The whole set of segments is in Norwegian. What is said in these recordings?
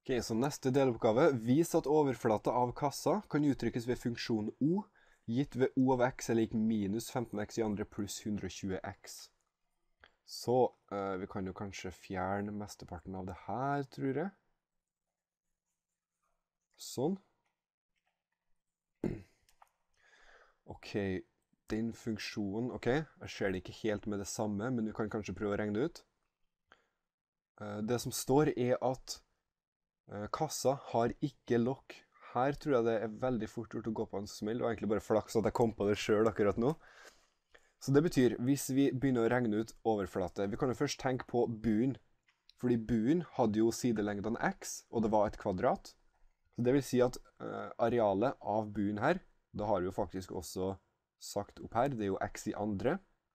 Ok, så neste deloppgave. Vis at overflata av kassa kan uttrykkes ved funksjonen O, gitt ved O av x er lik minus 15x i andre pluss 120x. Så vi kan jo kanskje fjerne mesteparten av det her, tror jeg. Sånn. Ok, den funksjonen, ok, jeg ser det ikke helt med det samme, men du kan kanskje prøve å regne det ut. Det som står er at kassa har ikke lokk. Her tror jeg det er veldig fort gjort å gå på en smell, og egentlig bare flaks at jeg kom på det selv akkurat nå. Så det betyr, hvis vi begynner å regne ut overflate, vi kan jo først tenke på buen, fordi buen hadde jo sidelengden x, og det var et kvadrat. Så det vil si at arealet av buen her, da har vi jo faktisk også sagt opp her, det er jo x i andre.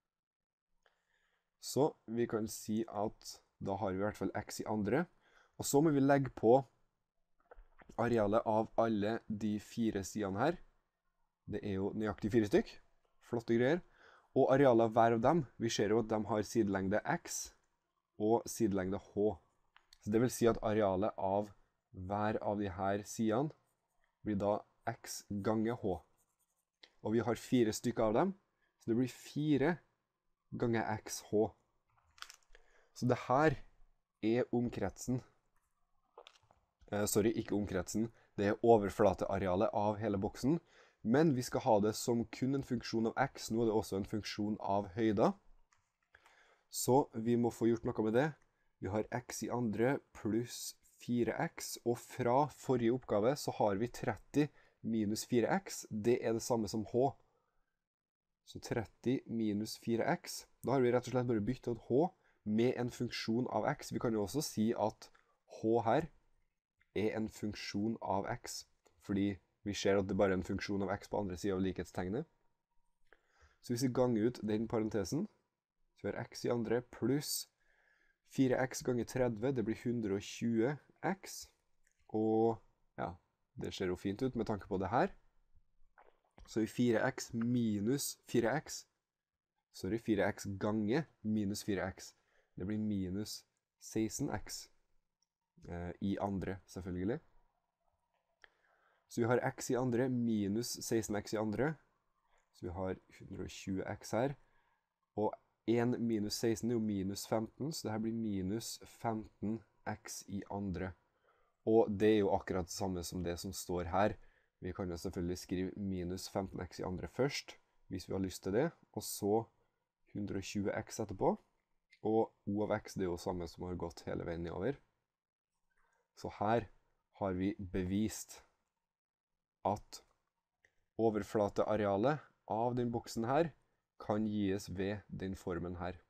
Så vi kan si at da har vi i hvert fall x i andre. Og så må vi legge på arealet av alle de 4 sidene her. Det er jo nøyaktig 4 stykk. Flotte greier. Og arealet av hver av dem, vi ser jo at de har sidelengde x og sidelengde h. Så det vil si at arealet av hver av de her sidene blir da x ganger h. Og vi har 4 stykker av dem, så det blir 4 ganger xh. Så det her er omkretsen. Sorry, ikke omkretsen. Det er overflatearealet av hele boksen. Men vi skal ha det som kun en funksjon av x. Nå er det også en funksjon av høyda. Så vi må få gjort noe med det. Vi har x i andre pluss 4x. Og fra forrige oppgave så har vi 30 minus 4x. Det er det samme som h. Så 30 minus 4x. Da har vi rett og slett bare byttet ut h med en funksjon av x. Vi kan jo også si at h her er en funksjon av x, fordi vi ser at det bare er en funksjon av x på andre siden av likhetstegnet. Så hvis vi ganger ut den parentesen, så vi har x i andre pluss 4x ganger 30, det blir 120x. Og ja, det ser jo fint ut med tanke på det her. Så i 4x minus 4x, sorry, 4x ganger minus 4x, det blir minus 16x. I andre, selvfølgelig. Så vi har x i andre minus 16x i andre. Så vi har 120x her. Og 1 minus 16 er jo minus 15, så det her blir minus 15x i andre. Og det er jo akkurat det samme som det som står her. Vi kan jo selvfølgelig skrive minus 15x i andre først, hvis vi har lyst til det. Og så 120x etterpå. Og o av x det er jo samme som har gått hele veien nedover. Så her har vi bevist at overflatearealet av den boksen her kan gis ved den formen her.